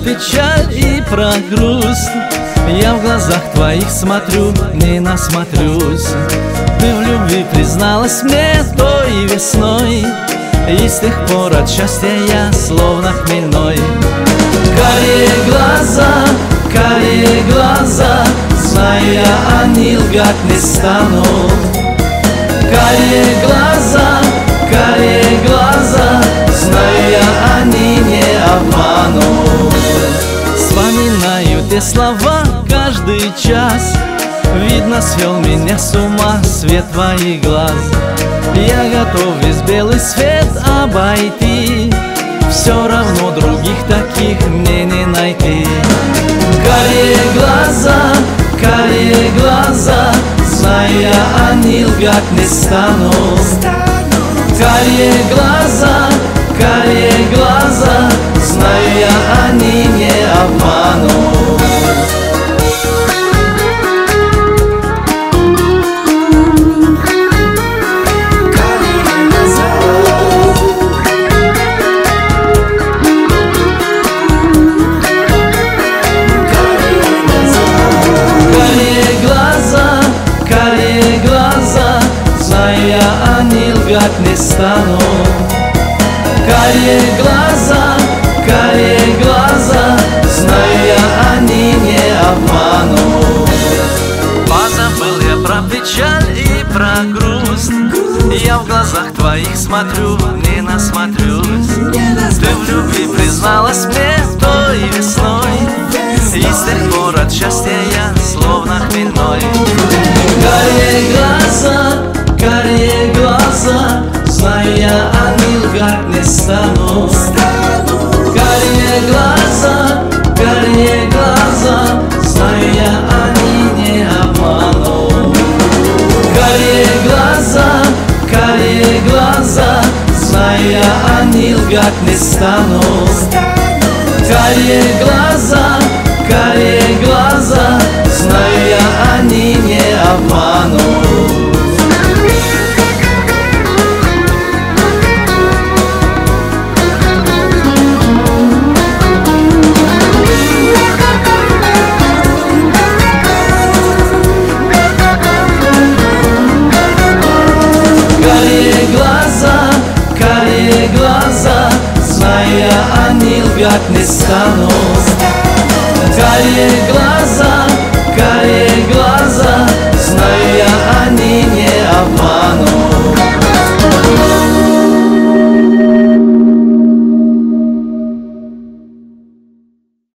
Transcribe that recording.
печаль и про грусть. Я в глазах твоих смотрю, не насмотрюсь. Ты в любви призналась мне той весной, и с тех пор от счастья я словно хмельной. Карие глаза, зная, они лгать не станут. Карие глаза, зная, они не обманут. Вспоминаю те слова каждый час. Видно, свел меня с ума свет твоих глаз. Я готов весь белый свет обойти, все равно других таких мне не найти. Карие глаза, зная, они лгать не станут. Карие глаза, зная, они не обманут. Они лгать не станут. Карие глаза, зная, они не обманут. Позабыл я про печаль и про грусть. Я в глазах твоих смотрю, не насмотрюсь. Ты в любви призналась мне той весной, и с тех пор от счастья я словно хмельной. Карие глаза, зная, они лгать не станут. Карие глаза, зная, они не обманут. Карие глаза, зная, они лгать не станут. Карие глаза, зная, они не обманут. Карие глаза, зная, они лгать не станут. Карие глаза.